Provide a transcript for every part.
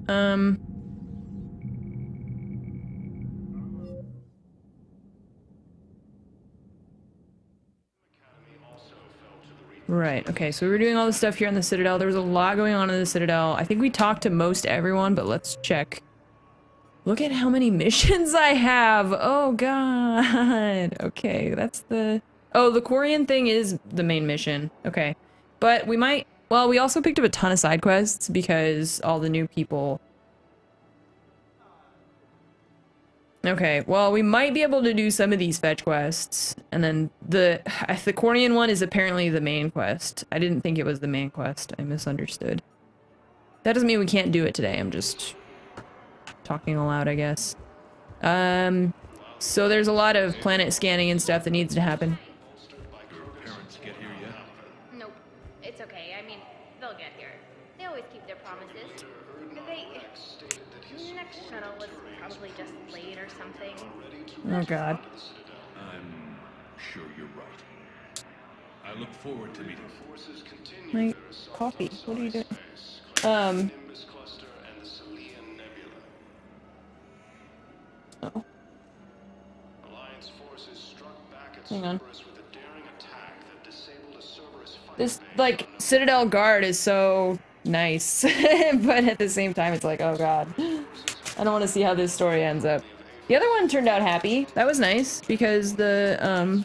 Right, okay, so we were doing all this stuff here on the Citadel. There was a lot going on in the Citadel. I think we talked to most everyone, but let's check. Look at how many missions I have! Oh god! Okay, that's the... Oh, the Quarian thing is the main mission. Okay. But we might... Well, we also picked up a ton of side quests because all the new people... Okay, well, we might be able to do some of these fetch quests, and then the Quarian one is apparently the main quest. I didn't think it was the main quest. I misunderstood. That doesn't mean we can't do it today. I'm just talking aloud, I guess. So there's a lot of planet scanning and stuff that needs to happen. Parents get here yet? Nope. It's okay. I mean, they'll get here. They always keep their promises. Next shuttle was probably just late or something. Oh god. I'm sure you're right. I look forward to meeting forces. My coffee. What are you doing? Oh. Hang on. This, like, Citadel Guard is so nice, but at the same time it's like, oh god. I don't want to see how this story ends up. The other one turned out happy. That was nice, because the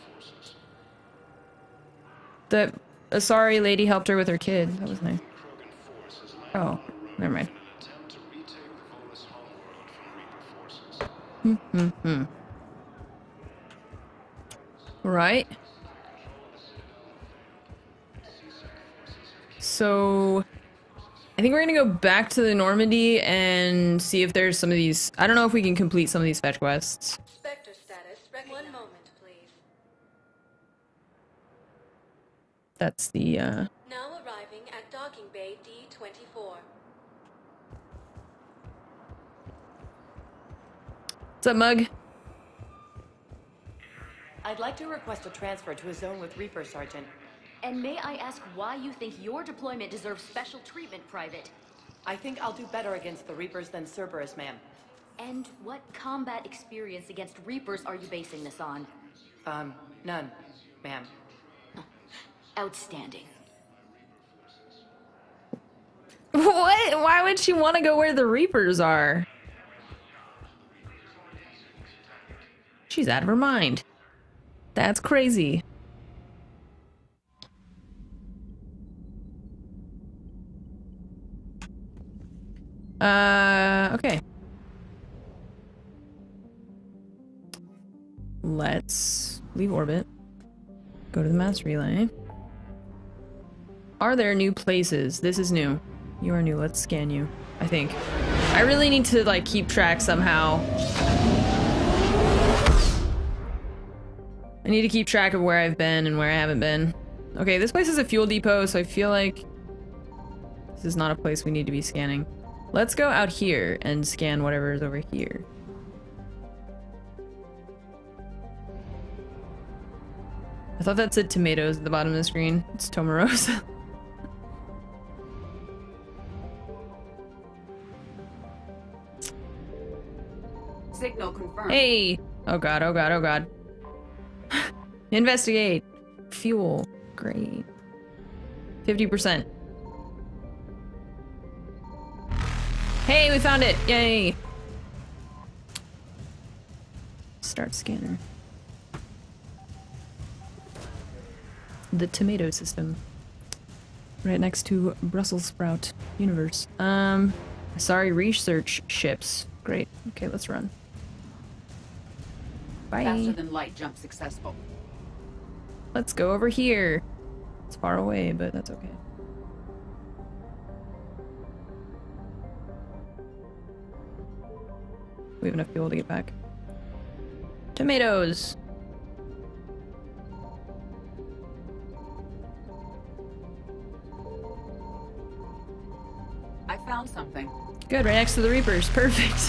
Asari lady helped her with her kid. That was nice. Oh, never mind. Right. So... I think we're gonna go back to the Normandy and see if there's some of these... I don't know if we can complete some of these fetch quests. Spectre status. One moment, please. That's the, Now arriving at docking bay D-24. What's up, Mug? I'd like to request a transfer to a zone with Reaper, Sergeant. And may I ask why you think your deployment deserves special treatment, Private? I think I'll do better against the Reapers than Cerberus, ma'am. And what combat experience against Reapers are you basing this on? None, ma'am. Outstanding. What? Why would she want to go where the Reapers are? She's out of her mind. That's crazy. Okay. Let's leave orbit. Go to the mass relay. Are there new places? This is new. You are new. Let's scan you, I think. I really need to, like, keep track somehow. I need to keep track of where I've been and where I haven't been. Okay, this place is a fuel depot, so I feel like this is not a place we need to be scanning. Let's go out here and scan whatever is over here. I thought that said tomatoes at the bottom of the screen. It's Tomarosa. Signal confirmed. Hey! Oh god, oh god, oh god. Investigate. Fuel. Great. 50%. Hey, we found it! Yay! Start scanner. The tomato system. Right next to Brussels sprout universe. Sorry, research ships. Great. Okay, let's run. Bye. Faster than light jump successful. Let's go over here. It's far away, but that's okay. We have enough fuel to get back. Tomatoes! I found something. Good, right next to the Reapers. Perfect.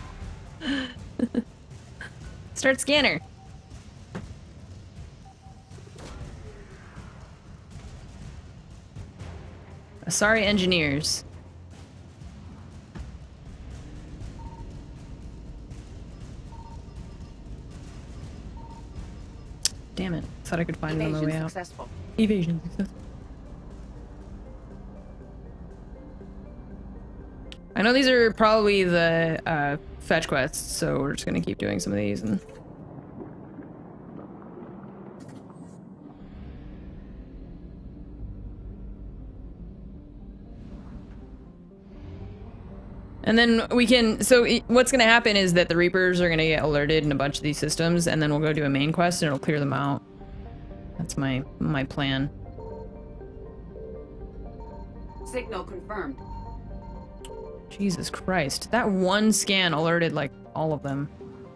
Start scanner. Asari engineers. Thought I could find it on the Evasion way out. successful. Evasion success. I know these are probably the fetch quests, so we're just gonna keep doing some of these and... And then we can, so what's gonna happen is that the Reapers are gonna get alerted in a bunch of these systems, and then we'll go do a main quest and it'll clear them out. That's my plan. Signal confirmed. Jesus Christ. That one scan alerted, like, all of them.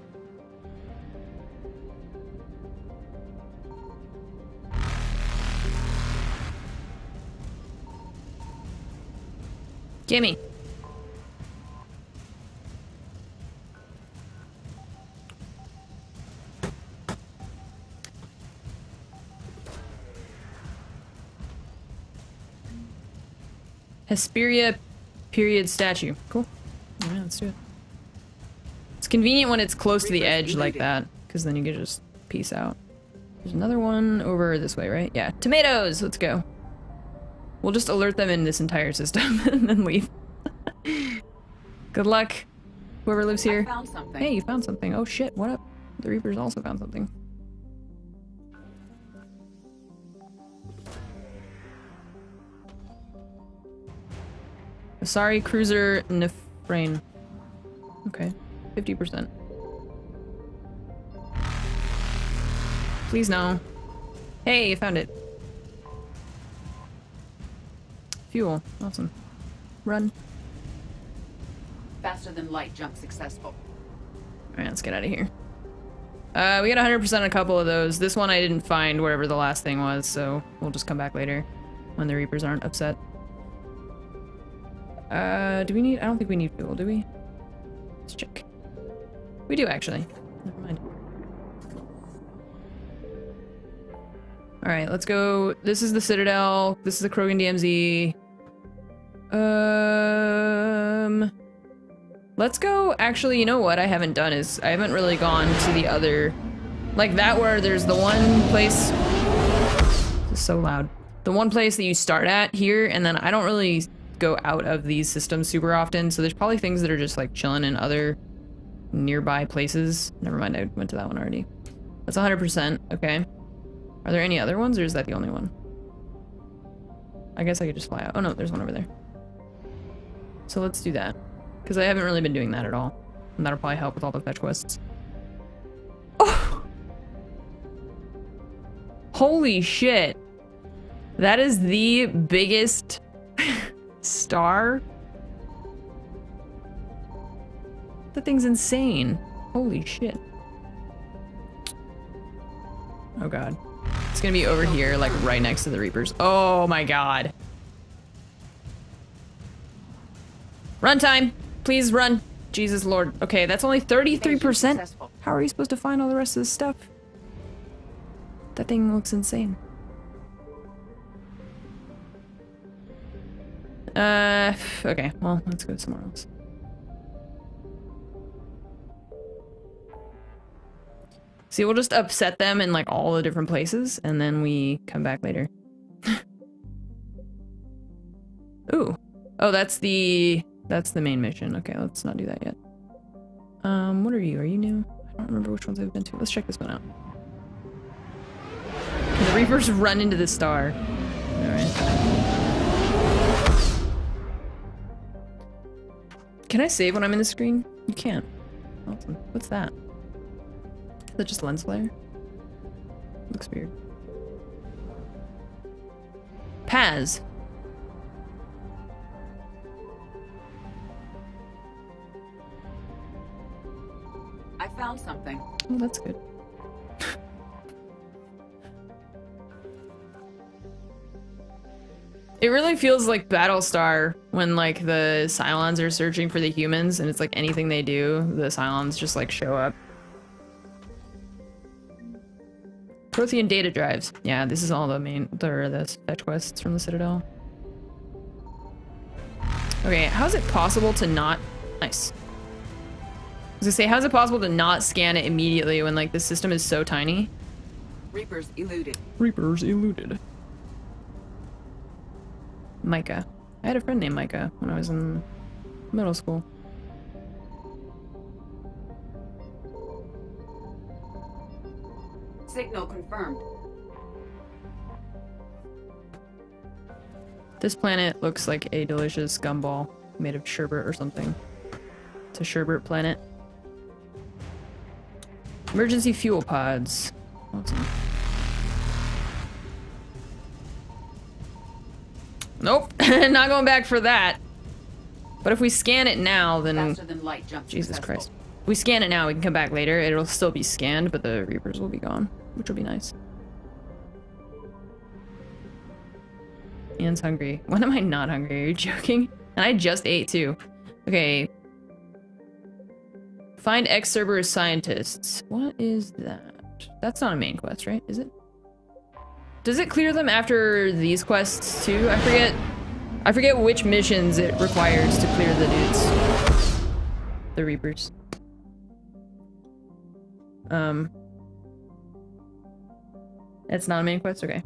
Gimme. Hesperia period statue. Cool. Yeah, let's do it. It's convenient when it's close to the edge like that, because then you can just peace out. There's another one over this way, right? Yeah. Tomatoes! Let's go. We'll just alert them in this entire system and then leave. Good luck, whoever lives here. I found something. Hey, you found something. Oh shit, what up? The Reapers also found something. Sorry, Cruiser Nefrain. Okay, 50%. Please no. Hey, you found it. Fuel. Awesome. Run. Faster than light jump successful. Alright, let's get out of here. We got 100% on a couple of those. This one I didn't find wherever the last thing was, so we'll just come back later when the Reapers aren't upset. Do we need... I don't think we need fuel, do we? Let's check. We do, actually. Never mind. Alright, let's go. This is the Citadel. This is the Krogan DMZ. Let's go... Actually, you know what I haven't done is... I haven't really gone to the other... Like that where there's the one place... This is so loud. The one place that you start at here, and then I don't really go out of these systems super often, so there's probably things that are just like chilling in other nearby places. Never mind, I went to that one already. That's 100%, okay. Are there any other ones, or is that the only one? I guess I could just fly out. Oh no, there's one over there. So let's do that. Because I haven't really been doing that at all. And that'll probably help with all the fetch quests. Oh! Holy shit! That is the biggest star? That thing's insane. Holy shit. Oh god. It's gonna be over here, like right next to the Reapers. Oh my god. Run time! Please run. Jesus Lord. Okay, that's only 33%. How are you supposed to find all the rest of this stuff? That thing looks insane. Okay, well, let's go somewhere else. See, we'll just upset them in like all the different places, and then we come back later. Ooh. Oh, that's the main mission. Okay, let's not do that yet. What are you? Are you new? I don't remember which ones I've been to. Let's check this one out. Can the Reapers run into the star? Alright. Can I save when I'm in the screen? You can't. Awesome. What's that? Is that just lens flare? Looks weird. Paz. I found something. Oh, that's good. It really feels like Battlestar when like the Cylons are searching for the humans and it's like anything they do, the Cylons just like show up. Prothean data drives. Yeah, this is all the fetch quests from the Citadel. Okay, how is it possible to not... Nice. I was gonna say, how is it possible to not scan it immediately when like the system is so tiny? Reapers eluded. Reapers eluded. Micah. I had a friend named Micah when I was in middle school. Signal confirmed. This planet looks like a delicious gumball made of sherbet or something. It's a sherbet planet. Emergency fuel pods. Awesome. Nope, not going back for that. But if we scan it now, then... Faster than light jump Jesus successful. Christ. If we scan it now, we can come back later. It'll still be scanned, but the Reapers will be gone, which will be nice. Ian's hungry. When am I not hungry? Are you joking? And I just ate too. Okay. Find ex-Cerberus scientists. What is that? That's not a main quest, right? Is it? Does it clear them after these quests too? I forget which missions it requires to clear the dudes. The Reapers. It's not a main quest? Okay.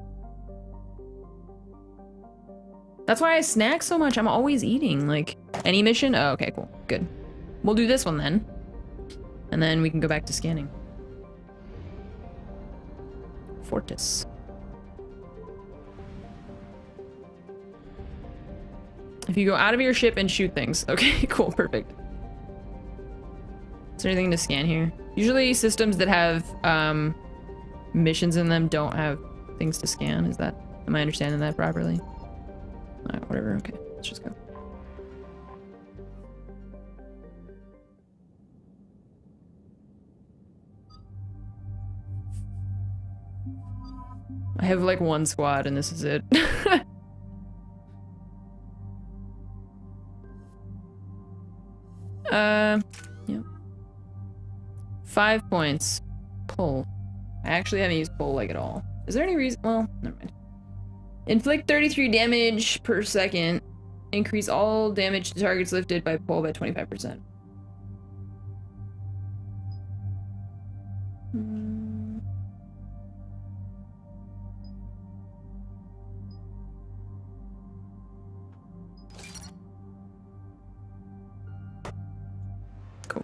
That's why I snack so much. I'm always eating. Like, any mission? Oh, okay, cool. Good. We'll do this one then. And then we can go back to scanning. Fortis. If you go out of your ship and shoot things. Okay, cool, perfect. Is there anything to scan here? Usually systems that have missions in them don't have things to scan. Is that, am I understanding that properly? Alright, whatever, okay, let's just go. I have like one squad and this is it. Yeah. 5 points. Pull. I actually haven't used pull like at all. Is there any reason? Well, never mind. Inflict 33 damage per second. Increase all damage to targets lifted by pull by 25%. Cool.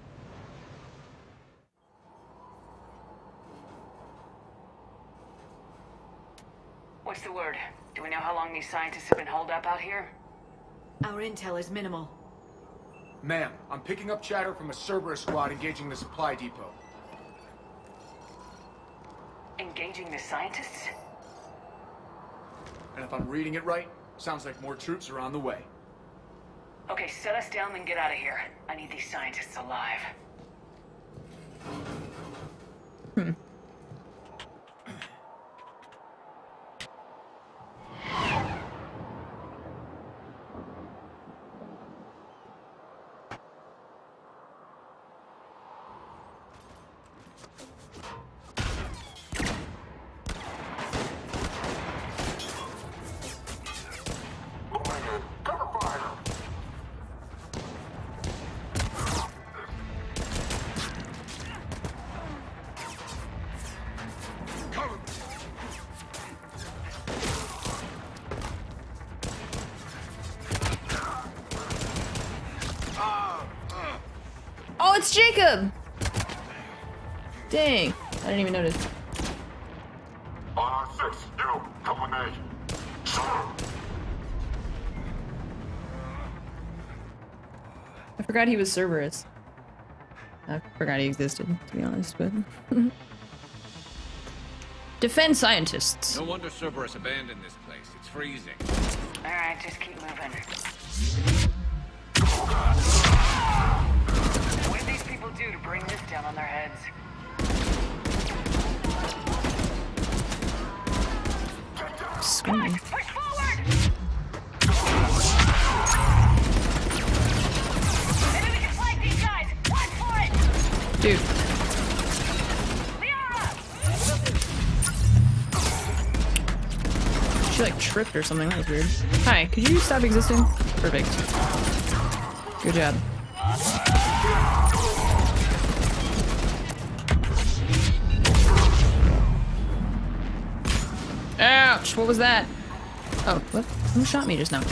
What's the word? Do we know how long these scientists have been holed up out here? Our intel is minimal. Ma'am, I'm picking up chatter from a Cerberus squad engaging the supply depot. Engaging the scientists? And if I'm reading it right, sounds like more troops are on the way. Okay, set us down and get out of here. I need these scientists alive. Oh, it's Jacob! Dang, I didn't even notice. R6, you, come with me. I forgot he was Cerberus. I forgot he existed, to be honest, but... Defend scientists. No wonder Cerberus abandoned this place. It's freezing. Alright, just keep moving. What did these people do to bring this down on their heads? Swimming. Push forward! Maybe we can flank these guys! Watch for it! Dude. She like tripped or something, that was weird. Hi, could you stop existing? Perfect. Good job. Ouch! What was that? Oh, what? Who shot me just now?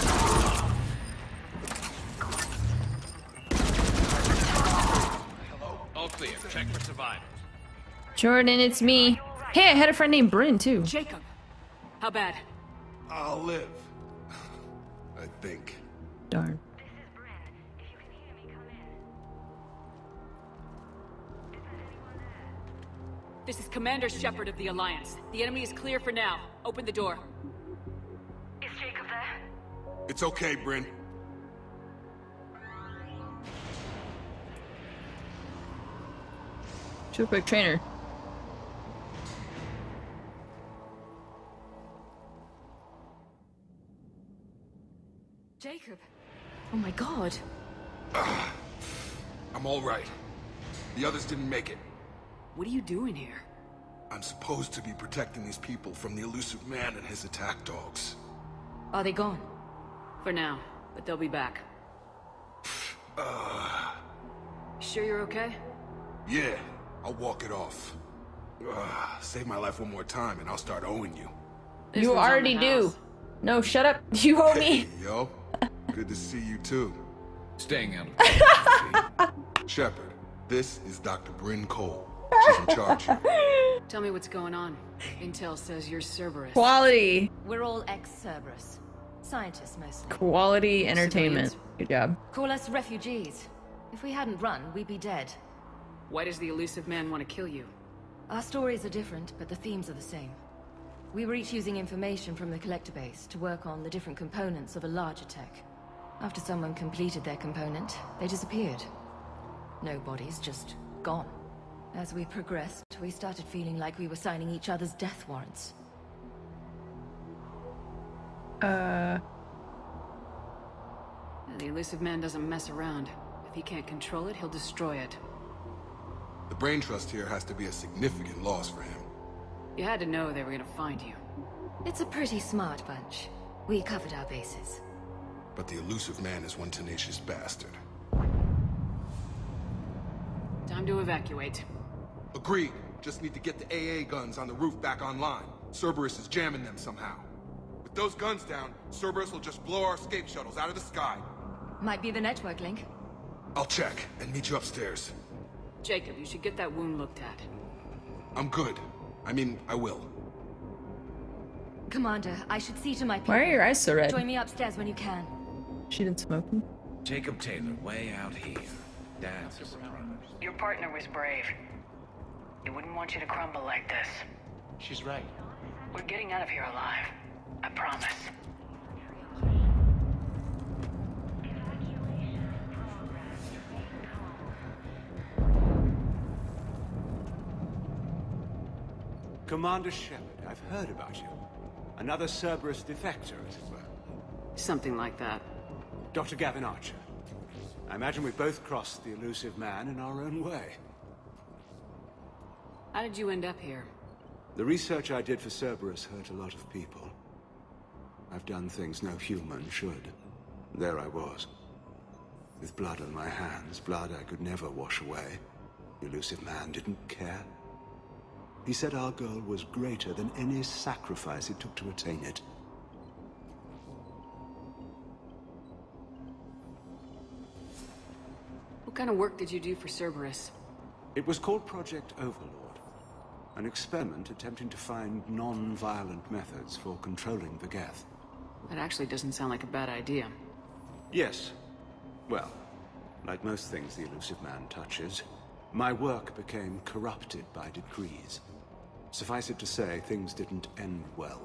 All clear. Check for survivors. Jordan, it's me. Hey, I had a friend named Bryn, too. Jacob, how bad? I'll live. I think. Darn. This is Commander Shepard of the Alliance. The enemy is clear for now. Open the door. Is Jacob there? It's okay, Bryn. Too quick trainer. Jacob. Oh my god. I'm all right. The others didn't make it. What are you doing here? I'm supposed to be protecting these people from the elusive man and his attack dogs. Are they gone? For now, but they'll be back. Sure you're okay? Yeah, I'll walk it off. Save my life one more time and I'll start owing you. This You one's on already the do. house. No, shut up. You owe me. Hey, yo. Good to see you too. Staying out of Shepard, this is Dr. Bryn Cole. She's in charge here. Tell me what's going on. Intel says you're Cerberus. Quality. We're all ex-Cerberus. Scientists mostly. Quality entertainment. Good job. Call us refugees. If we hadn't run, we'd be dead. Why does the elusive man want to kill you? Our stories are different, but the themes are the same. We were each using information from the collector base to work on the different components of a larger tech. After someone completed their component, they disappeared. No bodies, just gone. As we progressed, we started feeling like we were signing each other's death warrants. The elusive man doesn't mess around. If he can't control it, he'll destroy it. The brain trust here has to be a significant loss for him. You had to know they were gonna find you. It's a pretty smart bunch. We covered our bases. But the elusive man is one tenacious bastard. Time to evacuate. Agreed. Just need to get the AA guns on the roof back online. Cerberus is jamming them somehow. With those guns down, Cerberus will just blow our escape shuttles out of the sky. Might be the network link. I'll check and meet you upstairs. Jacob, you should get that wound looked at. I'm good. I mean, I will. Commander, I should see to my people. Why are your eyes so red? Join me upstairs when you can. She didn't smoke them. Jacob Taylor, way out here. That's a surprise. Your partner was brave. He wouldn't want you to crumble like this. She's right. We're getting out of here alive. I promise. Commander Shepard, I've heard about you. Another Cerberus defector, as it were. Something like that. Dr. Gavin Archer. I imagine we both crossed the elusive man in our own way. How did you end up here? The research I did for Cerberus hurt a lot of people. I've done things no human should. There I was. With blood on my hands, blood I could never wash away. The elusive man didn't care. He said our goal was greater than any sacrifice it took to attain it. What kind of work did you do for Cerberus? It was called Project Overlord. An experiment attempting to find non-violent methods for controlling the Geth. That actually doesn't sound like a bad idea. Yes. Well, like most things the elusive man touches, my work became corrupted by decrees. Suffice it to say, things didn't end well.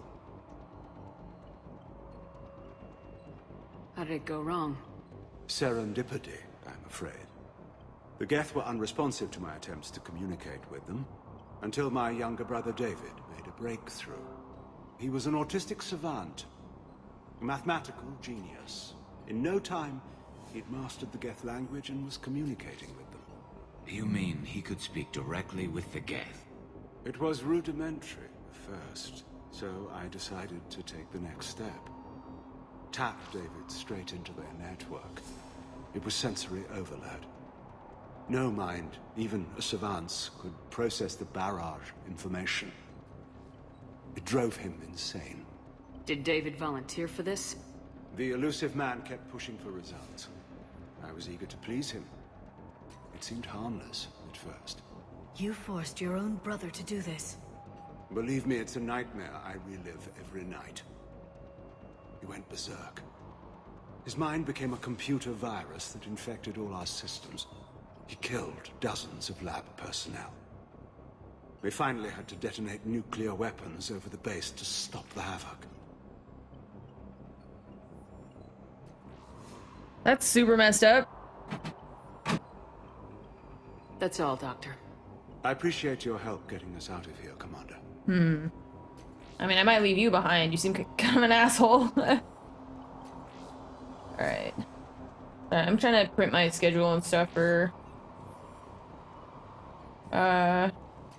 How did it go wrong? Serendipity, I'm afraid. The Geth were unresponsive to my attempts to communicate with them, until my younger brother David made a breakthrough. He was an autistic savant, a mathematical genius. In no time, he'd mastered the Geth language and was communicating with them. You mean he could speak directly with the Geth? It was rudimentary at first, so I decided to take the next step. Tap David straight into their network. It was sensory overload. No mind, even a savant's, could process the barrage information. It drove him insane. Did David volunteer for this? The elusive man kept pushing for results. I was eager to please him. It seemed harmless at first. You forced your own brother to do this. Believe me, it's a nightmare I relive every night. He went berserk. His mind became a computer virus that infected all our systems. He killed dozens of lab personnel. We finally had to detonate nuclear weapons over the base to stop the havoc. That's super messed up. That's all, Doctor. I appreciate your help getting us out of here, Commander. I mean, I might leave you behind. You seem kind of an asshole. Alright. I'm trying to print my schedule and stuff for... for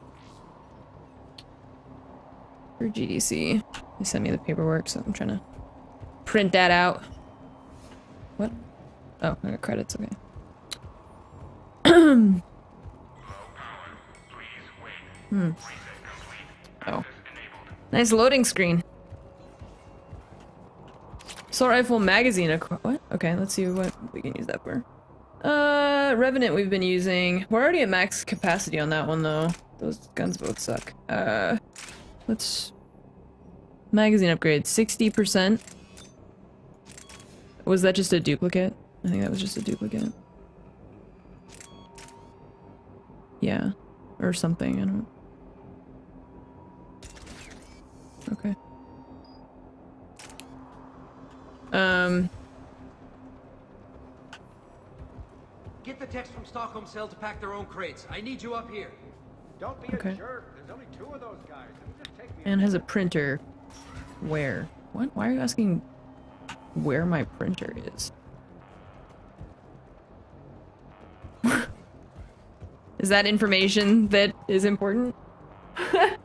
GDC. They sent me the paperwork, so I'm trying to print that out. What? Oh, I got credits, okay. Oh. Nice loading screen. Assault rifle magazine. What? Okay, let's see what we can use that for. Revenant we've been using. We're already at max capacity on that one though. Those guns both suck. Let's... Magazine upgrade. 60%. Was that just a duplicate? I think that was just a duplicate. Yeah. Or something, I don't... Okay. Get the techs from Stockholm Cell to pack their own crates. I need you up here. Don't be a jerk. There's only 2 of those guys. Just take me. And has a printer. Where? What? Why are you asking where my printer is? Is that information that is important? I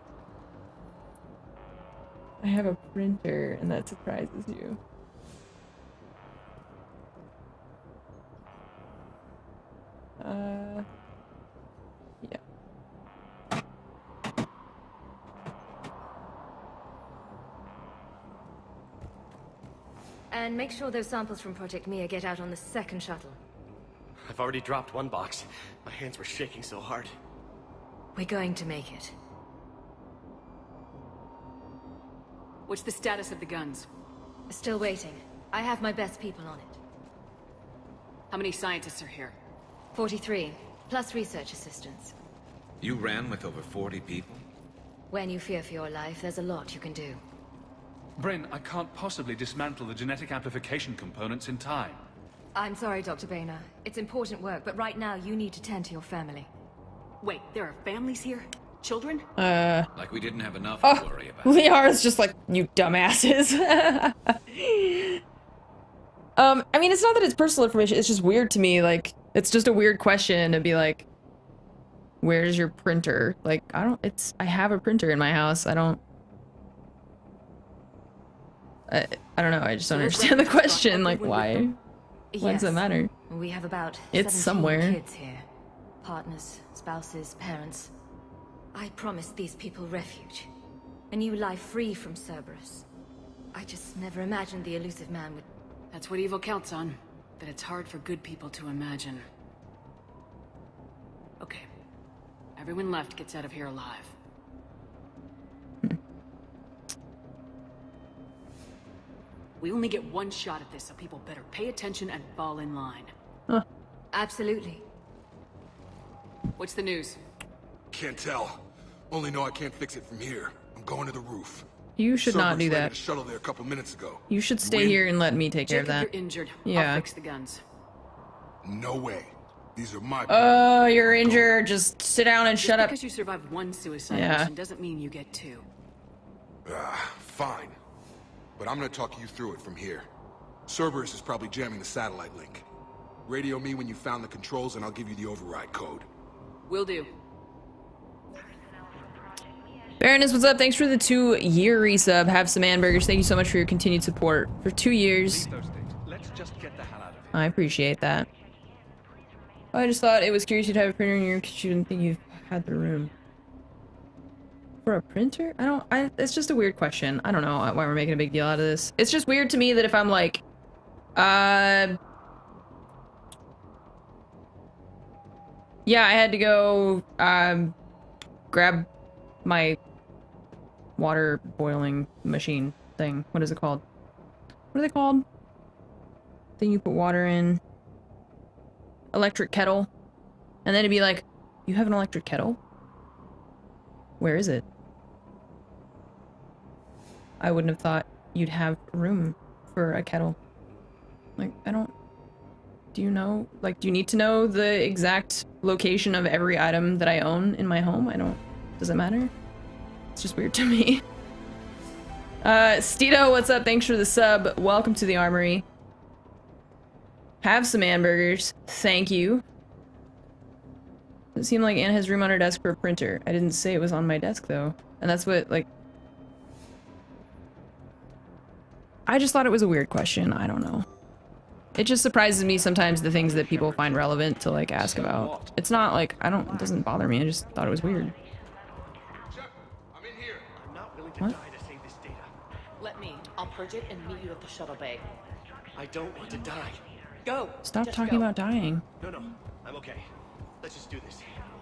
have a printer, and that surprises you. Yeah. And make sure those samples from Project Mia get out on the second shuttle. I've already dropped one box. My hands were shaking so hard. We're going to make it. What's the status of the guns? Still waiting. I have my best people on it. How many scientists are here? 43, plus research assistants. You ran with over 40 people? When you fear for your life, there's a lot you can do. Bryn, I can't possibly dismantle the genetic amplification components in time. I'm sorry, Dr. Boehner. It's important work, but right now you need to tend to your family. Wait, there are families here? Children? Like we didn't have enough to worry about. Liara's just like, you dumbasses. I mean, it's not that it's personal information, it's just weird to me, like, it's just a weird question to be like, where's your printer? Like, I have a printer in my house, I don't know, I just don't understand the question, like, why? Why does it matter? We have about it's 17 somewhere. Kids here. Partners, spouses, parents. I promised these people refuge. A new life free from Cerberus. I just never imagined the elusive man would... That's what evil counts on. That it's hard for good people to imagine. Okay. Everyone left gets out of here alive. We only get one shot at this, so people better pay attention and fall in line. Huh. Absolutely. What's the news? Can't tell. Only know I can't fix it from here. I'm going to the roof. You should not do Cerberus landed that. a shuttle there a couple minutes ago. You should stay here and let me take care of Check that. if you're injured. Yeah. I'll fix the guns. No way. These are my Oh, you're injured. Just sit down and shut up. Because you survived one suicide Yeah. mission doesn't mean you get 2. Fine. But I'm gonna talk you through it from here. Cerberus is probably jamming the satellite link. Radio me when you found the controls and I'll give you the override code. Will do. Baroness, what's up? Thanks for the 2-year resub. Have some hamburgers. Thank you so much for your continued support. For 2 years. Let's just get the hell out of here. I appreciate that. I just thought it was curious you'd have a printer in your because you didn't think you had the room. For a printer? It's just a weird question. I don't know why we're making a big deal out of this. It's just weird to me that if I'm like, yeah, I had to go, grab my water boiling machine thing. What is it called? What are they called? Thing you put water in. Electric kettle. And then it'd be like, you have an electric kettle? Where is it? I wouldn't have thought you'd have room for a kettle. Like, I don't... Do you know? Like, do you need to know the exact location of every item that I own in my home? I don't... Does it matter? It's just weird to me. Steedo, what's up? Thanks for the sub. Welcome to the armory. Have some hamburgers. Thank you. Doesn't seem like Anna has room on her desk for a printer. I didn't say it was on my desk, though. And that's what, like... I just thought it was a weird question. I don't know. It just surprises me sometimes the things that people find relevant to, like, ask about. It's not, like, it doesn't bother me. I just thought it was weird. What? Let me. I'll purge it and meet you at the shuttle bay. I don't want to die. Go! Stop Just talking go. about dying. No, I'm okay. Let's just do this.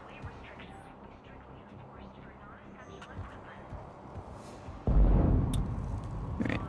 Alright.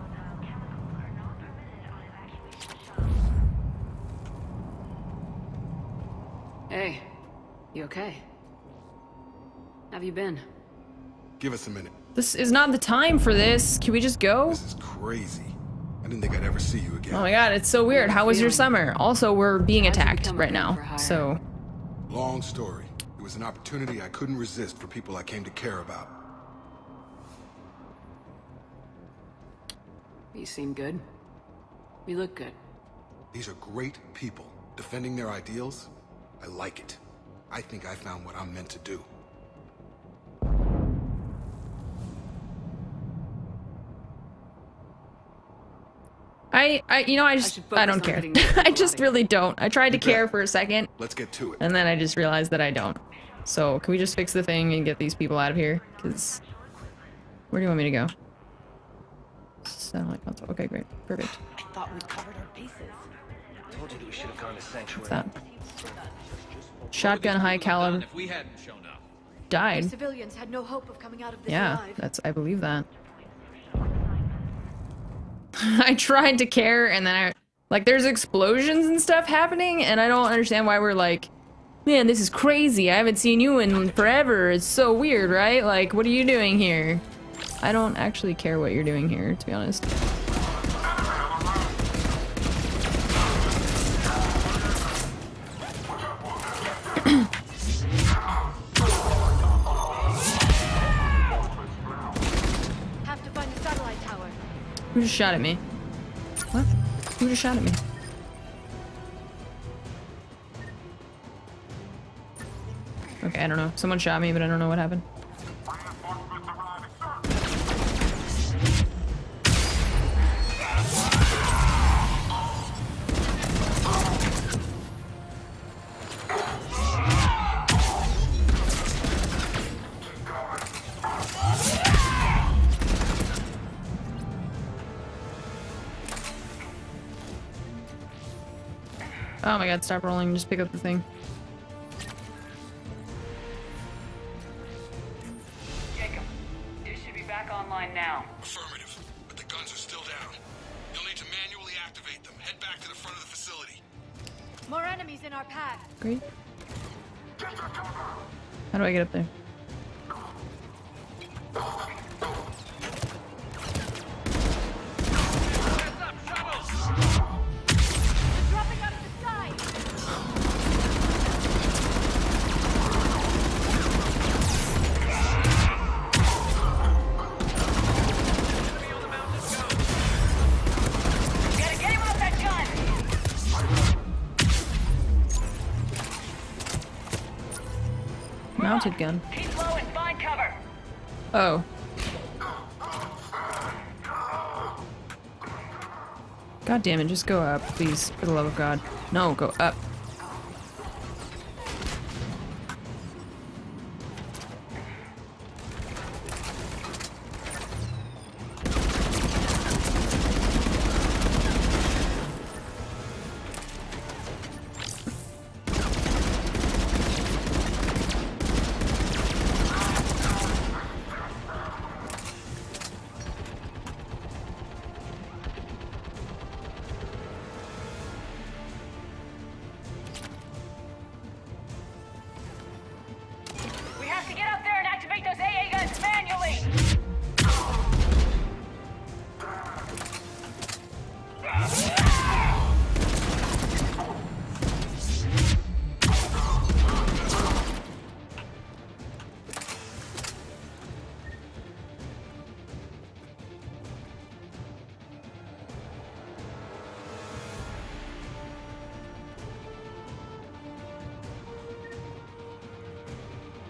Hey, you okay? Have you been? Give us a minute. This is not the time for this. Can we just go? This is crazy. I didn't think I'd ever see you again. Oh my god, it's so weird. How was your summer? Also, we're being attacked right now, so... Long story. It was an opportunity I couldn't resist for people I came to care about. You seem good. You look good. These are great people. Defending their ideals, I like it. I think I found what I'm meant to do. I don't care. I just really don't. I tried to care for a second. Let's get to it. And then I just realized that I don't. So, can we just fix the thing and get these people out of here? Because... Where do you want me to go? Satellite console. Okay, great. Perfect. I thought we covered our bases. Told you we should have gone to Sanctuary. What's that? Shotgun high caliber. If we hadn't shown up. Died. Civilians had no hope of coming out of this Yeah, alive. I believe that. I tried to care, and then like, there's explosions and stuff happening, and I don't understand why we're like, man, this is crazy. I haven't seen you in forever. It's so weird, right? Like, what are you doing here? I don't actually care what you're doing here, to be honest. Have to find the satellite tower. Who just shot at me? What? Who just shot at me? Okay, I don't know. Someone shot me, but I don't know what happened. Oh my god, stop rolling, just pick up the thing. Jacob, you should be back online now. Affirmative, but the guns are still down. You'll need to manually activate them. Head back to the front of the facility. More enemies in our path. Great. How do I get up there? Dropping out of the sky. Gotta get him off that gun! Mounted gun. Keep low and find cover. Oh. God damn it, just go up, please, for the love of God. No, go up.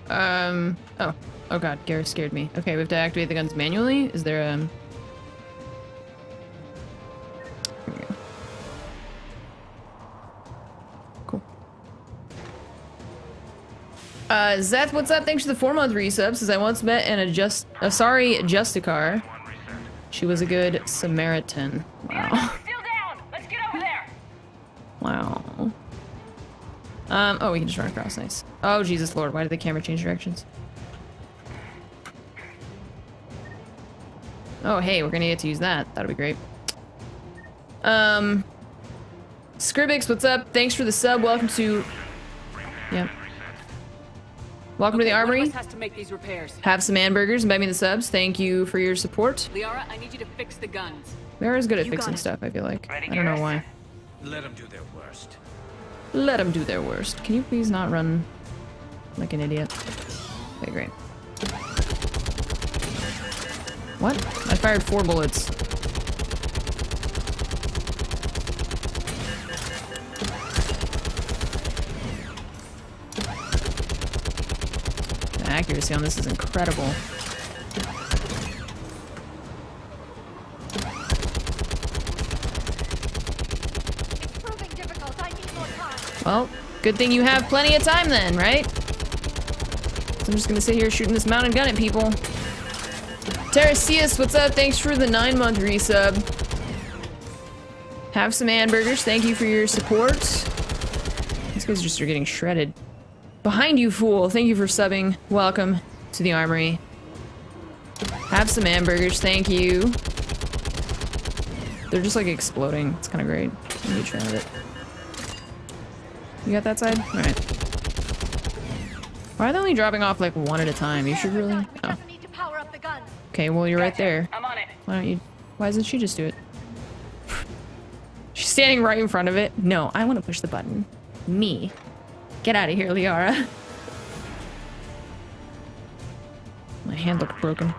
Oh. Oh god, Garrett scared me. Okay, we have to activate the guns manually? Is there, Here we go. Cool. Zeth, what's up? Thanks for the 4-month resub. Says I once met an Justicar. She was a good Samaritan. Wow. Still down! Let's get over there! Wow. Oh, we can just run across. Nice. Oh, Jesus Lord. Why did the camera change directions? Oh, hey, we're gonna get to use that. That'll be great. Scribix, what's up? Thanks for the sub. Welcome to... Yeah. Welcome to the armory. Has to make these repairs. Have some hamburgers and buy me the subs. Thank you for your support. Liara, I need you to fix the guns. Liara's good at fixing stuff, I feel like. I don't know why. Let them do their worst. Let them do their worst. Can you please not run like an idiot? Okay, great. What? I fired 4 bullets. The accuracy on this is incredible. Well, good thing you have plenty of time then, right? So I'm just gonna sit here shooting this mounted gun at people. Teresius, what's up? Thanks for the 9-month resub. Have some hamburgers. Thank you for your support. These guys just are getting shredded. Behind you, fool. Thank you for subbing. Welcome to the armory. Have some hamburgers. Thank you. They're just like exploding. It's kind of great. I'm a huge fan of it. You got that side? Alright. Why are they only dropping off like 1 at a time? You should really... Oh. Okay, well you're right there. I'm on it. Why don't you... Why doesn't she just do it? She's standing right in front of it. No, I want to push the button. Me. Get out of here, Liara. My hand looked broken.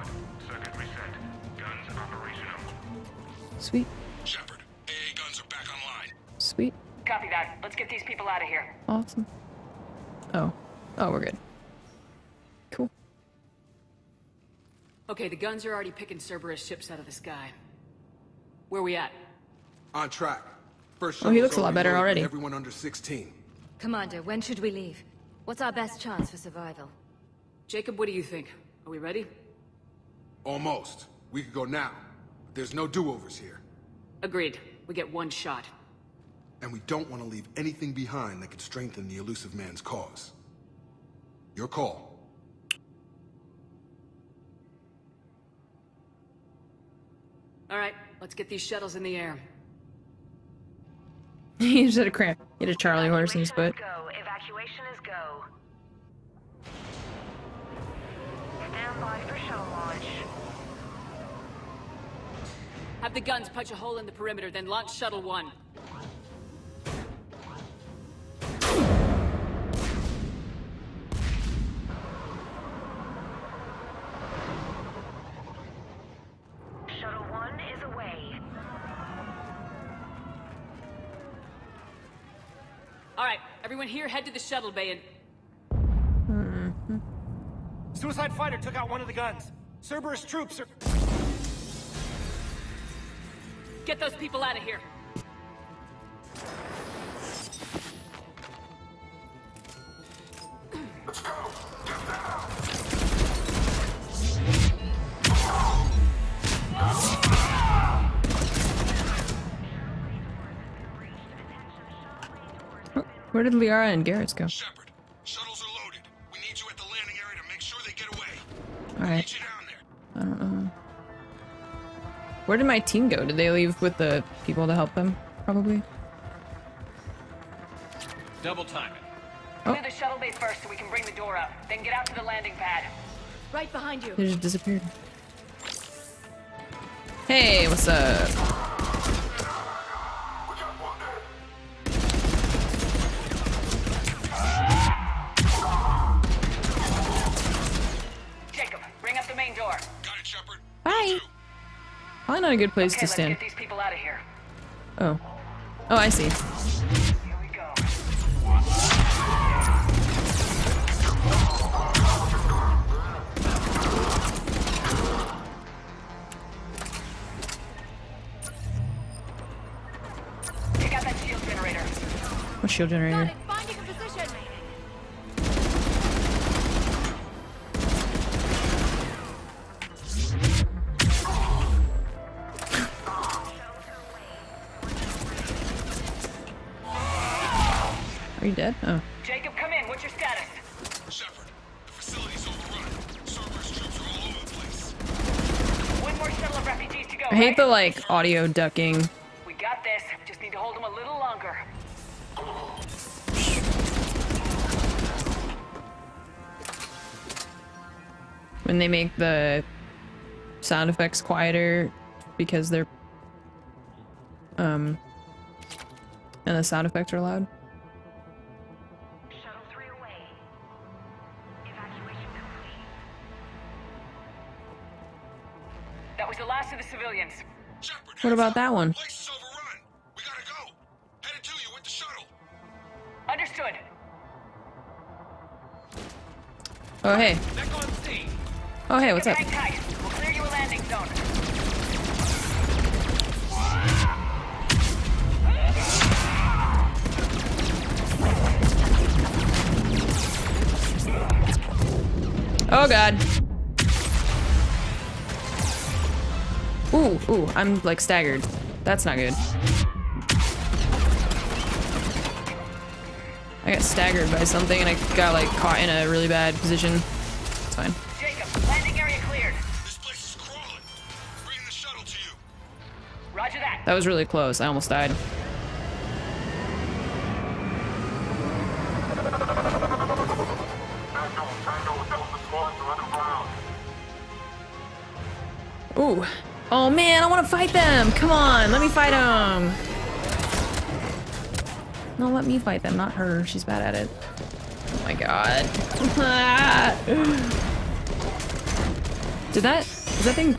Sweet. Shepard, AA guns are back online. Sweet. Copy that. Let's get these people out of here. Awesome. Oh. Oh, we're good. Cool. Okay, the guns are already picking Cerberus ships out of the sky. Where we at? On track. First he looks a lot better already. Everyone under 16. Commander, when should we leave? What's our best chance for survival? Jacob, what do you think? Are we ready? Almost. We could go now. But there's no do-overs here. Agreed. We get 1 shot. And we don't want to leave anything behind that could strengthen the elusive man's cause. Your call. All right, let's get these shuttles in the air. He just had a cramp. He had a Charlie horse in his foot. Go. Evacuation is go. Stand by for shuttle launch. Have the guns punch a hole in the perimeter, then launch Shuttle 1. Shuttle 1 is away. Alright, everyone here head to the shuttle bay and... Suicide fighter took out one of the guns. Cerberus troops are... Get those people out of here. Let's go. Where did Liara and Garrett go? Shepard, shuttles are loaded. We need you at the landing area to make sure they get away. Alright. I don't know. Where did my team go? Did they leave with the people to help them? Probably. Double time it. Oh. Do the shuttle bay first so we can bring the door up. Then get out to the landing pad. Right behind you. They just disappeared. Hey, what's up? Jacob, bring up the main door. Got it, Shepard. Bye. Probably not a good place Okay, to stand. Let's get these people out of here. Oh. Oh, I see. Here we go. shield generator. Finding a position. Are you dead? Oh. Jacob, come in. What's your status? Shepard, the facility's overrun. Cerberus troops are all over the place. One more shuttle of refugees to go. I hate right? the like audio ducking. We got this. Just need to hold them a little longer. When they make the sound effects quieter because they're and the sound effects are loud. Shuttle 3 away. Evacuation complete. That was the last of the civilians. Shepard, What about that one? place is overrun. We gotta go. Headed to you with the shuttle. Understood. Oh hey. Back on scene. Oh hey, what's up? Hang tight. We'll clear you a landing zone. Oh god. Ooh, I'm like staggered. That's not good. I got staggered by something and I got like caught in a really bad position. It's fine. Jacob, landing area cleared. This place is crawling. Bring the shuttle to you. Roger that. That was really close. I almost died. Ooh. Oh man, I want to fight them. Come on, let me fight them. No, let me fight them, not her. She's bad at it. Oh my god. Is that thing?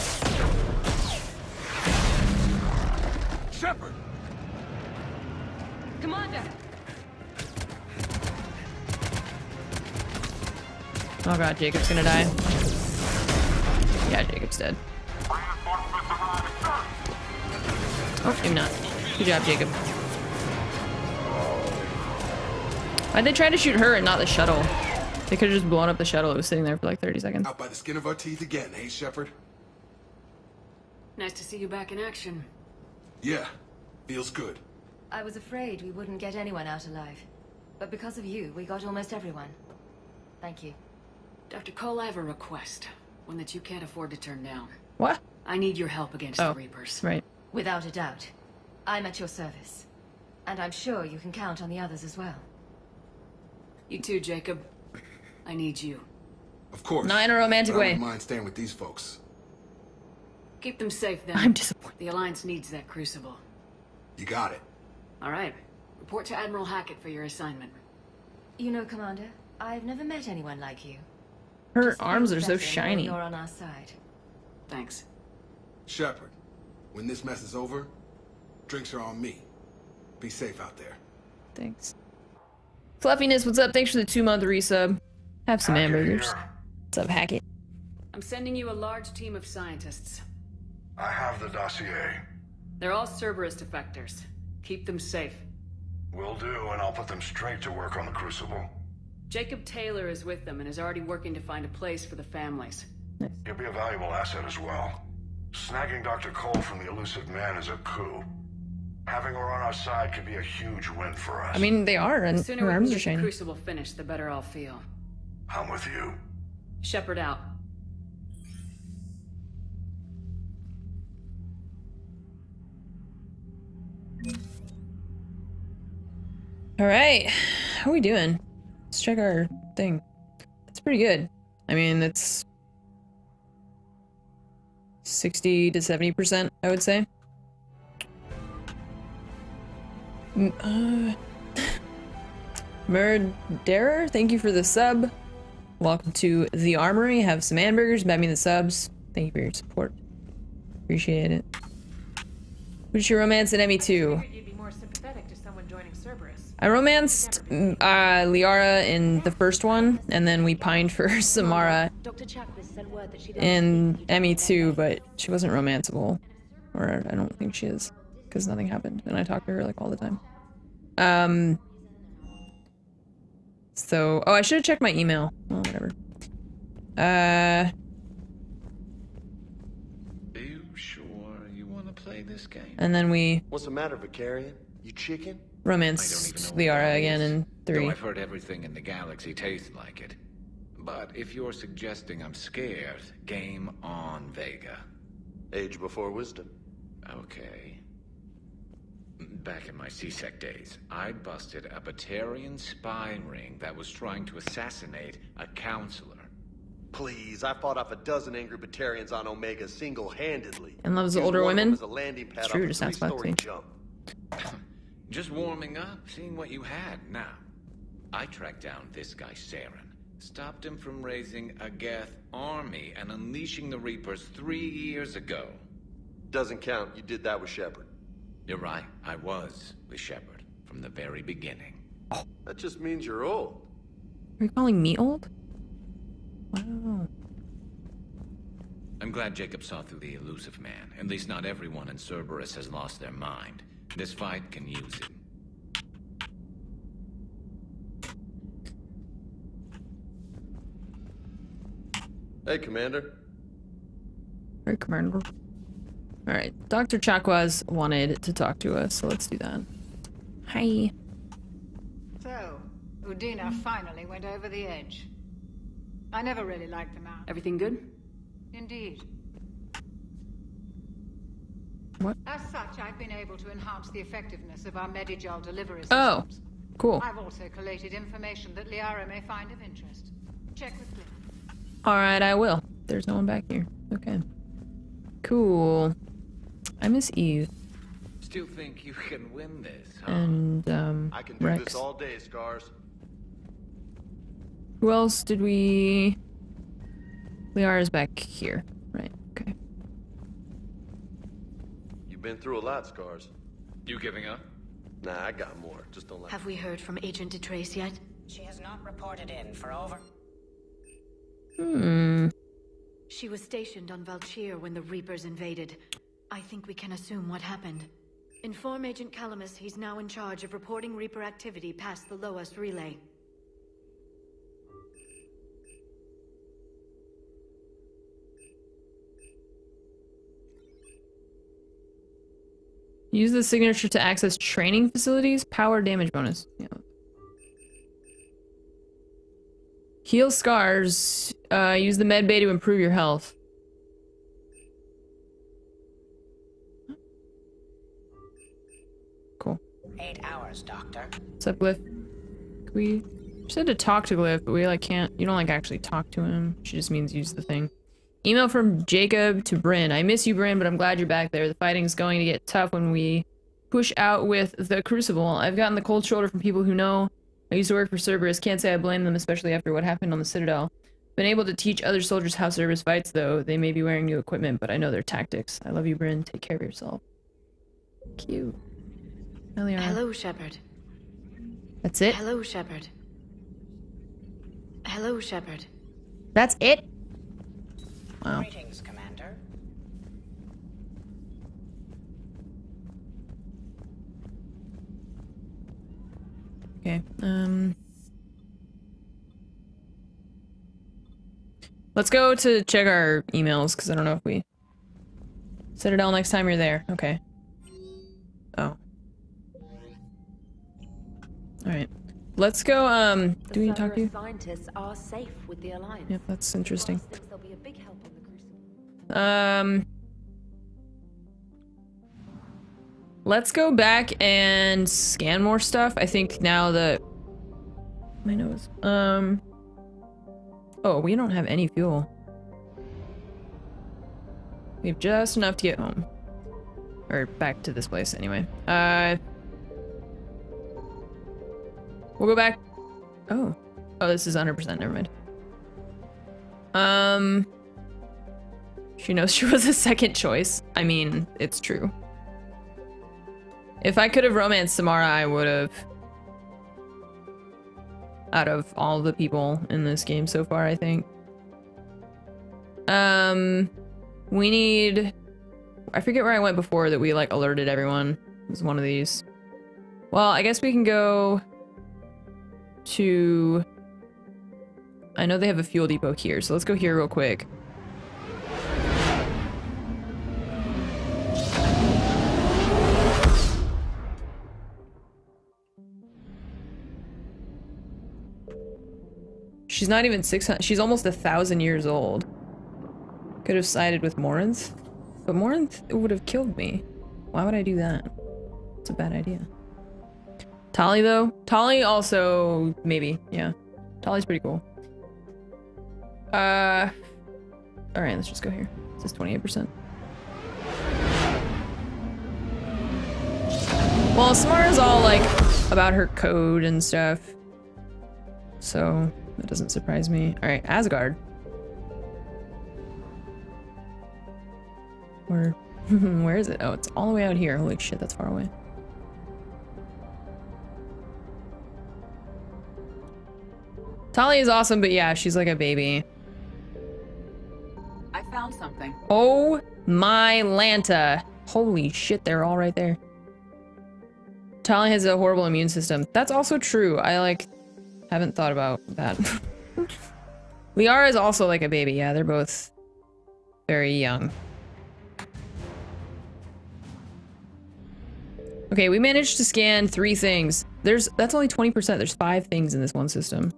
Shepard. Commander. Oh god, Jacob's gonna die. Yeah, Jacob's dead. Oh, maybe not. Good job, Jacob. Why'd they try to shoot her and not the shuttle? They could've just blown up the shuttle. It was sitting there for like 30 seconds. Out by the skin of our teeth again, eh, Shepard? Nice to see you back in action. Yeah, feels good. I was afraid we wouldn't get anyone out alive. But because of you, we got almost everyone. Thank you. Dr. Cole, I have a request. One that you can't afford to turn down. What? I need your help against the Reapers. Right. Without a doubt. I'm at your service. And I'm sure you can count on the others as well. You too, Jacob. I need you. Of course. Not in a romantic but I way. wouldn't mind staying with these folks. Keep them safe then. I'm disappointed. The Alliance needs that crucible. You got it. All right. Report to Admiral Hackett for your assignment. You know, Commander, I've never met anyone like you. Her Just arms feels are so better knowing shiny. You're on our side. Thanks. Shepard, when this mess is over, drinks are on me. Be safe out there. Thanks. Fluffiness, what's up? Thanks for the 2-month resub. Have some hamburgers. What's up, Hackett? I'm sending you a large team of scientists. I have the dossier. They're all Cerberus defectors. Keep them safe. Will do, and I'll put them straight to work on the Crucible. Jacob Taylor is with them and is already working to find a place for the families. He'll be a valuable asset as well. Snagging Dr. Cole from the elusive man is a coup. Having her on our side could be a huge win for us. I mean, they are, and The sooner her we can arms are get the shiny. Crucible finished, the better I'll feel. I'm with you. Shepard out. Alright. How are we doing? Let's check our thing. It's pretty good. I mean, it's 60 to 70%, I would say. Murderer, thank you for the sub. Welcome to the Armory. Have some hamburgers, bet me the subs. Thank you for your support. Appreciate it. Who's your romance in ME2? You'd be more sympathetic to someone joining Cerberus. I romanced Liara in the first one, and then we pined for Samara in ME2, but she wasn't romanceable. Or I don't think she is, because nothing happened, and I talk to her like all the time. So, oh, I should have checked my email. Well, whatever. Are you sure you want to play this game? And then we What's the matter, Vicarian? You chicken? romance Liara again in 3. Though I've heard everything in the galaxy tastes like it. But if you're suggesting I'm scared, game on, Vega. Age before wisdom. Okay. Back in my C-Sec days, I busted a Batarian spy ring that was trying to assassinate a counselor. Please, I fought off a dozen angry Batarians on Omega single-handedly. And loves older women. It's true, just ask Foxy. Just warming up, seeing what you had. Now, I tracked down this guy, Saren. Stopped him from raising a Geth army and unleashing the Reapers 3 years ago. Doesn't count. You did that with Shepard. You're right. I was with Shepard from the very beginning. That just means you're old. Are you calling me old? Wow. I'm glad Jacob saw through the elusive man. At least not everyone in Cerberus has lost their mind. This fight can use it. Hey, Commander. Hey, Commander. Alright, Dr. Chakwas wanted to talk to us, so let's do that. Hi. So, Udina finally went over the edge. I never really liked the man. Everything good? Indeed. What? As such, I've been able to enhance the effectiveness of our Medigel delivery systems. Oh, cool. I've also collated information that Liara may find of interest. Check with Cliff. Alright, I will. There's no one back here. Okay. Cool. I miss Eve. Still think you can win this, huh? And, I can do Rex. this all day, Scars. Who else did we... Liara's back here. Right, okay. You've been through a lot, Scars. You giving up? Nah, I got more. Just don't let Have we heard from Agent DeTrace yet? She has not reported in for over... She was stationed on Valchir when the Reapers invaded. I think we can assume what happened. Inform Agent Calamus he's now in charge of reporting Reaper activity past the Loas relay. Use the signature to access training facilities. Power damage bonus. Yeah. Heal scars. Use the med bay to improve your health. Cool. 8 hours, Doctor. What's up, Glyph? Can we said to talk to Glyph, but we like can't. You don't like actually talk to him. She just means use the thing. Email from Jacob to Bryn. I miss you, Bryn, but I'm glad you're back there. The fighting's going to get tough when we push out with the Crucible. I've gotten the cold shoulder from people who know. I used to work for Cerberus. Can't say I blame them, especially after what happened on the Citadel. Been able to teach other soldiers how Cerberus fights, though. They may be wearing new equipment, but I know their tactics. I love you, Bryn. Take care of yourself. Cute. Hello, Shepard. That's it? Hello, Shepard. Hello, Shepard. That's it? Wow. Greetings, Commander. Okay, let's go to check our emails, because I don't know if we... Citadel next time you're there. Okay. Oh. Alright. Let's go, do we talk to you? Scientists are safe with the Alliance. Yep, that's interesting. They'll be a big help on the Crucible. Let's go back and scan more stuff. I think now that... My nose. Oh, we don't have any fuel. We have just enough to get home. Or back to this place, anyway. We'll go back... Oh. Oh, this is 100%, never mind. She knows she was a second choice. I mean, it's true. If I could have romanced Samara, I would have. Out of all the people in this game so far, I think. We need... I forget where I went before that we, like, alerted everyone. It was one of these. Well, I guess we can go to... I know they have a fuel depot here, so let's go here real quick. She's not even 600. She's almost 1,000 years old. Could have sided with Morinth, but Morinth would have killed me. Why would I do that? It's a bad idea. Tali though? Tali also, maybe, yeah. Tali's pretty cool. Alright, let's just go here. It says 28%. Well, Samara's all like about her code and stuff. So that doesn't surprise me. Alright, Asgard. Where is it? Oh, it's all the way out here. Holy shit, that's far away. Tali is awesome, but yeah, she's like a baby. I found something. Oh my Lanta. Holy shit, they're all right there. Tali has a horrible immune system. That's also true. I like haven't thought about that. Liara is also like a baby. Yeah, they're both very young. Okay, we managed to scan 3 things. That's only 20%. There's 5 things in this one system.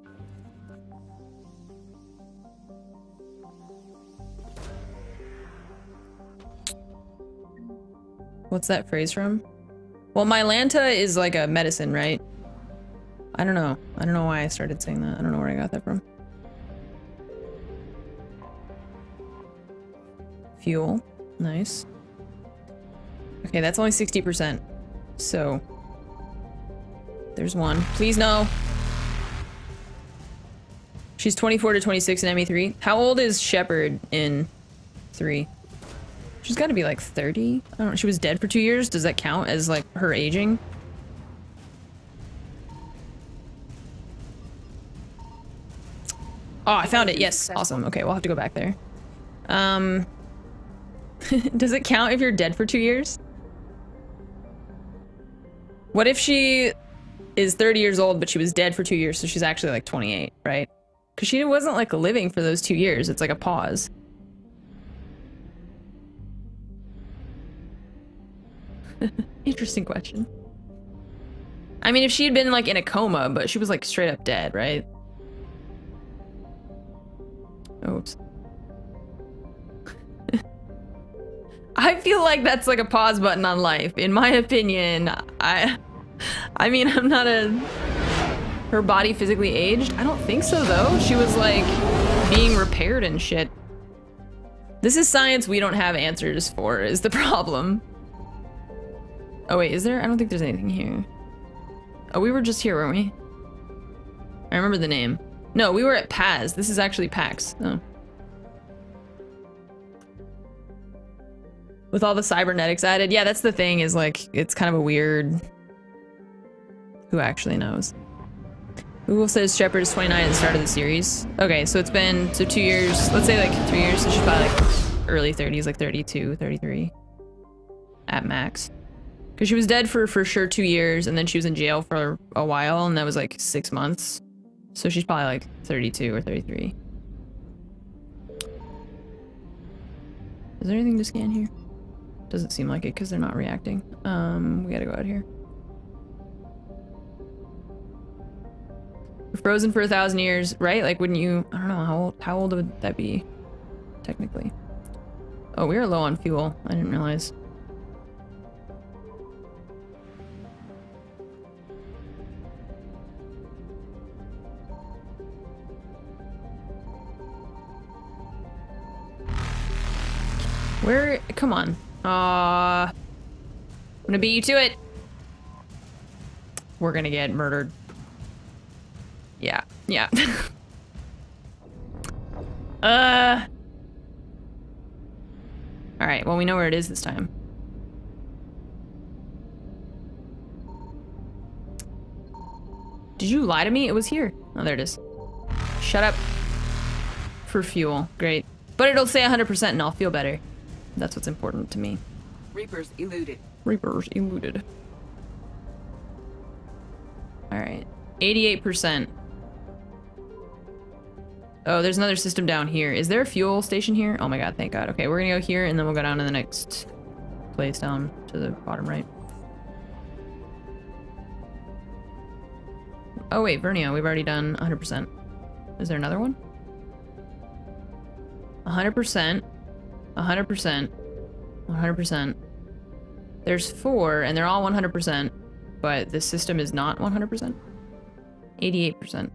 What's that phrase from? Well, Mylanta is like a medicine, right? I don't know. I don't know why I started saying that. I don't know where I got that from. Fuel. Nice. Okay, that's only 60%. So, there's one. Please no. She's 24 to 26 in ME3. How old is Shepard in 3? She's got to be like 30. I don't know. She was dead for 2 years. Does that count as like her aging? Oh, I found it. Yes. Awesome. Okay, we'll have to go back there. Does it count if you're dead for 2 years? What if she is 30 years old, but she was dead for 2 years, so she's actually like 28, right? Because she wasn't like living for those 2 years. It's like a pause. Interesting question. I mean, if she had been like in a coma, but she was like straight up dead, right? Oops. I feel like that's like a pause button on life. In my opinion, I mean, I'm not a... Her body physically aged? I don't think so, though. She was like being repaired and shit. This is science we don't have answers for, is the problem. Oh wait, is there? I don't think there's anything here. Oh, we were just here, weren't we? I remember the name. No, we were at Paz. This is actually PAX. Oh. With all the cybernetics added. Yeah, that's the thing, is like, it's kind of a weird... Who actually knows? Google says Shepard is 29 at the start of the series. Okay, so it's been, so 2 years, let's say like 3 years, so she's probably like early 30s, like 32, 33 at max. Because she was dead for sure 2 years, and then she was in jail for a while, and that was like 6 months. So she's probably like 32 or 33. Is there anything to scan here? Doesn't seem like it because they're not reacting. We gotta go out here. We're frozen for 1,000 years, right? Like, wouldn't you? I don't know, how old would that be, technically? Oh, we are low on fuel. I didn't realize. Where? Come on. I'm gonna beat you to it. We're gonna get murdered. Yeah. Yeah. Alright, well, we know where it is this time. Did you lie to me? It was here. Oh, there it is. Shut up. For fuel. Great. But it'll say 100% and I'll feel better. That's what's important to me. Reapers eluded. Reapers eluded. Alright. 88%. Oh, there's another system down here. Is there a fuel station here? Oh my god, thank god. Okay, we're gonna go here and then we'll go down to the next place down to the bottom right. Oh wait, Vernio, we've already done 100%. Is there another one? 100%. 100%. 100%. There's 4 and they're all 100%, but this system is not 100%. 88%.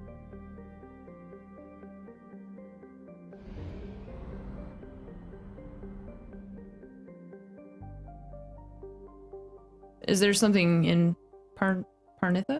Is there something in Parnitha?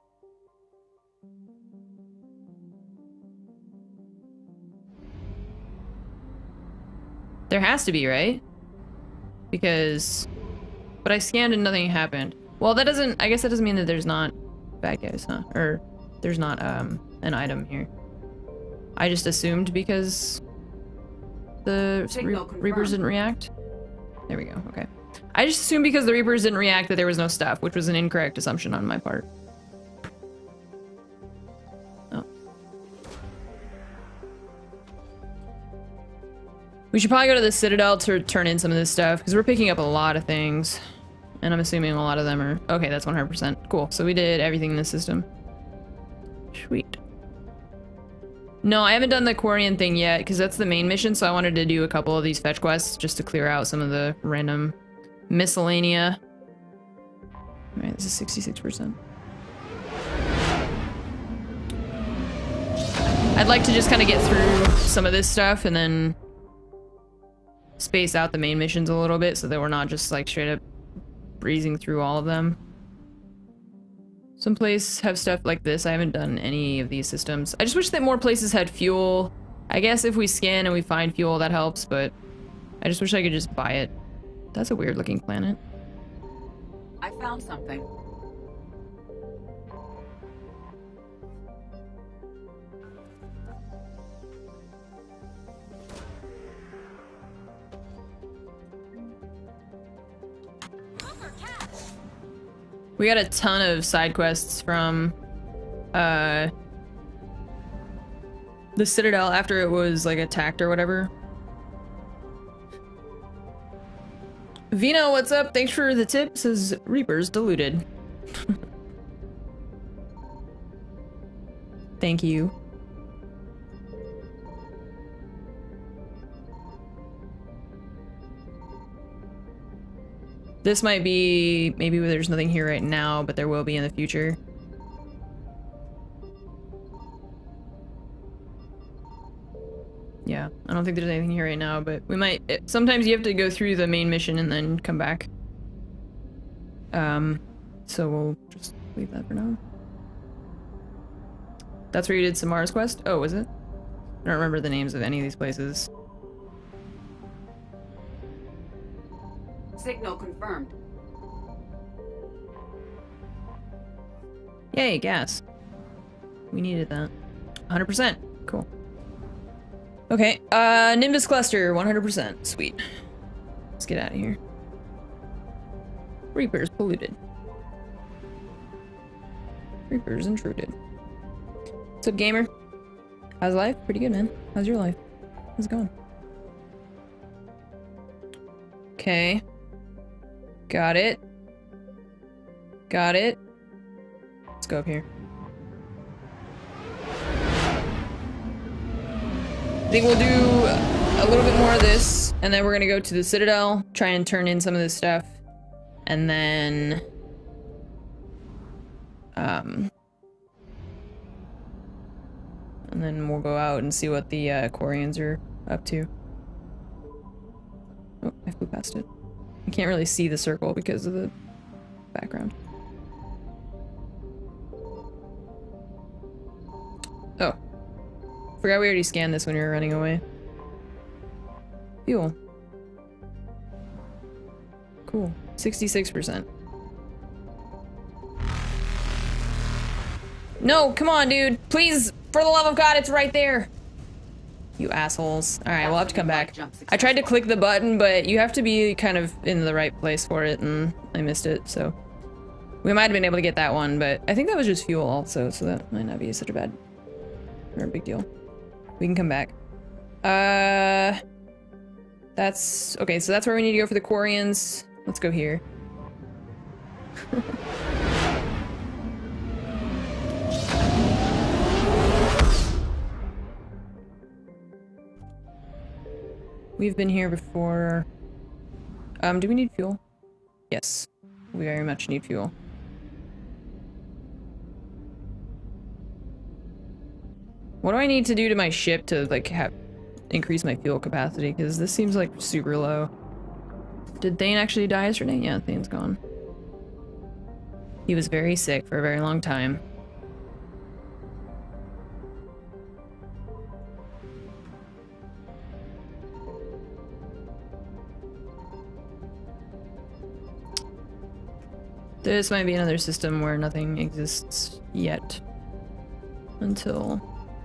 There has to be, right? Because... But I scanned and nothing happened. Well, that doesn't... I guess that doesn't mean that there's not bad guys, huh? Or there's not, an item here. I just assumed because the Reapers didn't react. There we go, okay. I just assumed because the Reapers didn't react that there was no stuff, which was an incorrect assumption on my part. Oh. We should probably go to the Citadel to turn in some of this stuff, because we're picking up a lot of things. And I'm assuming a lot of them are... Okay, that's 100%. Cool, so we did everything in the system. Sweet. No, I haven't done the Quarian thing yet, because that's the main mission, so I wanted to do a couple of these fetch quests, just to clear out some of the random miscellanea. Alright, this is 66%. I'd like to just kind of get through some of this stuff, and then space out the main missions a little bit, so that we're not just, like, straight up breezing through all of them. Some places have stuff like this. I haven't done any of these systems. I just wish that more places had fuel. I guess if we scan and we find fuel, that helps, but I just wish I could just buy it. That's a weird looking planet. I found something. We got a ton of side quests from the Citadel after it was like attacked or whatever. Vino, what's up? Thanks for the tip. Says Reapers diluted. Thank you. This might be, maybe there's nothing here right now, but there will be in the future. Yeah, I don't think there's anything here right now, but we might... sometimes you have to go through the main mission and then come back. So we'll just leave that for now. That's where you did Samara's quest? Oh, was it? I don't remember the names of any of these places. Signal confirmed. Yay, gas. We needed that. 100%. Cool. Okay, Nimbus cluster, 100%. Sweet. Let's get out of here. Reapers polluted. Reapers intruded. What's up, gamer? How's life? Pretty good, man. How's your life? How's it going? Okay. Got it. Got it. Let's go up here. I think we'll do a little bit more of this, and then we're gonna go to the Citadel, try and turn in some of this stuff, and then... and then we'll go out and see what the Quarians are up to. Oh, I flew past it. I can't really see the circle because of the background. Oh. Forgot we already scanned this when we were running away. Fuel. Cool. 66%. No, come on, dude. Please, for the love of God, it's right there. You assholes. Alright, we'll have to come back. I tried to click the button, but you have to be kind of in the right place for it, and I missed it, so... We might have been able to get that one, but I think that was just fuel also, so that might not be such a bad or a big deal. We can come back. That's okay, so that's where we need to go for the Quarians. Let's go here. We've been here before. Do we need fuel? Yes. We very much need fuel. What do I need to do to my ship to, like, increase my fuel capacity? Because this seems, like, super low. Did Thane actually die yesterday? Yeah, Thane's gone. He was very sick for a very long time. This might be another system where nothing exists yet. Until...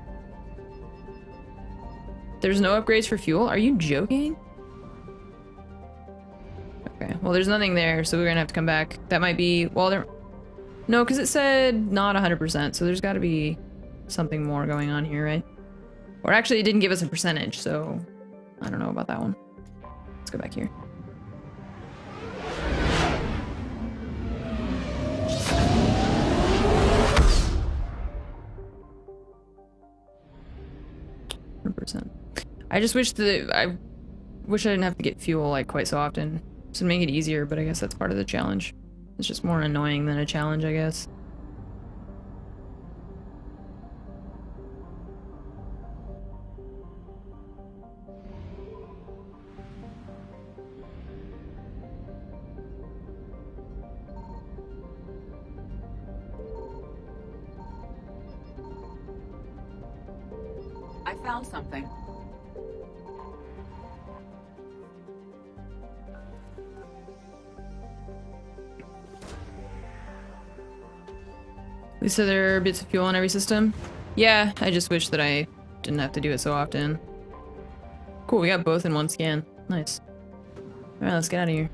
There's no upgrades for fuel? Are you joking? Okay, well there's nothing there, so we're gonna have to come back. That might be... Well, there... No, because it said not 100%, so there's gotta be something more going on here, right? Or actually, it didn't give us a percentage, so... I don't know about that one. Let's go back here. I just wish that I didn't have to get fuel like quite so often. This would make it easier, but I guess that's part of the challenge. It's just more annoying than a challenge, I guess. I found something. So there are bits of fuel in every system? Yeah, I just wish that I didn't have to do it so often. Cool, we got both in one scan. Nice. Alright, let's get out of here.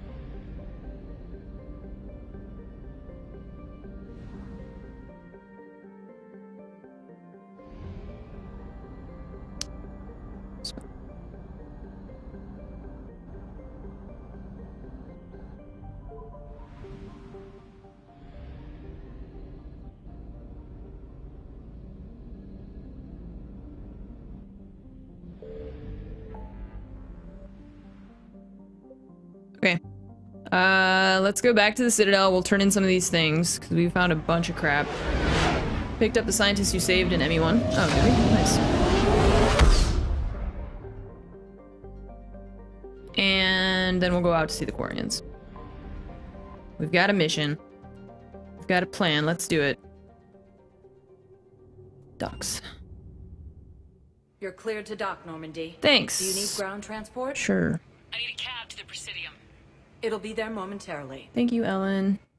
Okay. Let's go back to the Citadel. We'll turn in some of these things, because we found a bunch of crap. Picked up the scientists you saved in ME1. Oh, did we? Nice. And then we'll go out to see the Quarians. We've got a mission. We've got a plan. Let's do it. Docks. You're cleared to dock, Normandy. Thanks. Do you need ground transport? Sure. I need a cab to the Presidium. It'll be there momentarily. Thank you, Ellen.